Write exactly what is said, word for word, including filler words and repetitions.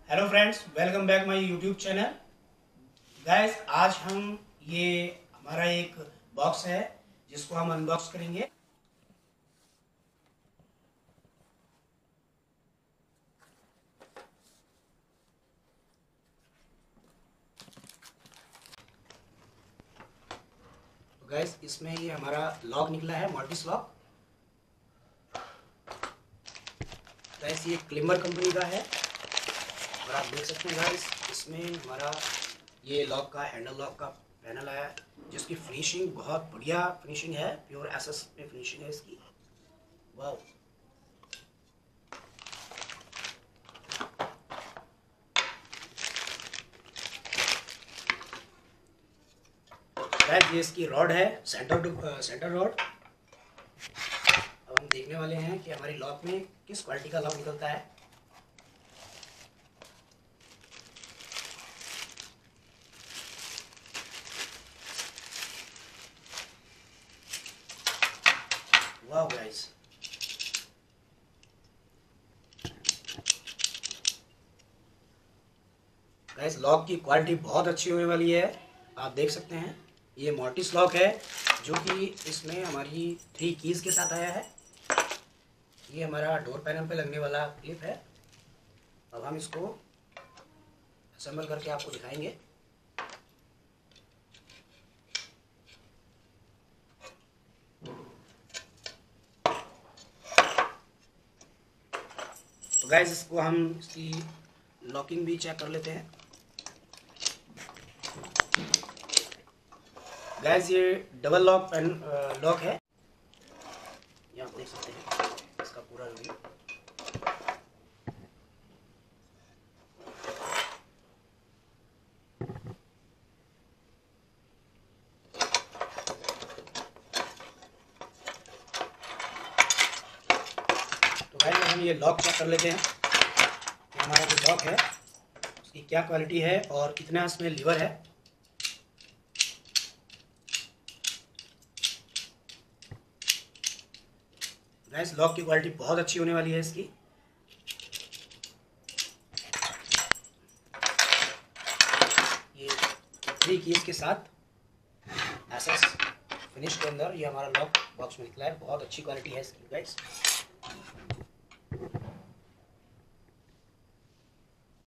Hello friends, welcome back my YouTube channel. Guys, आज हम ये हमारा एक बॉक्स है जिसको हम अनबॉक्स करेंगे। तो गाइस, इसमें ये हमारा लॉक निकला है, मॉर्टिस लॉक। गाइस, ये क्लिमर कंपनी का है और आप देख सकते हैं गाइस, इसमें हमारा ये लॉक का हैंडल लॉक का पैनल आया है जिसकी फिनिशिंग बहुत बढ़िया फिनिशिंग है। प्योर एसएस में फिनिशिंग है इसकी। वाह, गाइस, ये इसकी रॉड है, सेंटर सेंटर रॉड। अब हम देखने वाले हैं कि हमारी लॉक में किस क्वालिटी का लॉक निकलता है। वाह गाइस, गाइस लॉक की क्वालिटी बहुत अच्छी होने वाली है। आप देख सकते हैं ये मॉर्टिस लॉक है जो कि इसमें हमारी थ्री कीज़ के साथ आया है। ये हमारा डोर पैनल पे लगने वाला क्लिप है। अब हम इसको असेंबल करके आपको दिखाएंगे। तो गाइस, इसको हम इसकी लॉकिंग भी चेक कर लेते हैं। गाइस, ये डबल लॉक पेन लॉक है, ये आप देख सकते हैं इसका पूरा रिव्यू। तो गाइस, हम ये लॉक चेक कर लेते हैं कि हमारा जो लॉक है उसकी क्या क्वालिटी है और कितना इसमें लीवर है। गाइस, लॉक की क्वालिटी बहुत अच्छी होने वाली है इसकी। ये थ्री कीज के साथ एसएस फिनिश के अंदर ये हमारा लॉक बॉक्स में निकला है। बहुत अच्छी क्वालिटी है इसकी गाइस।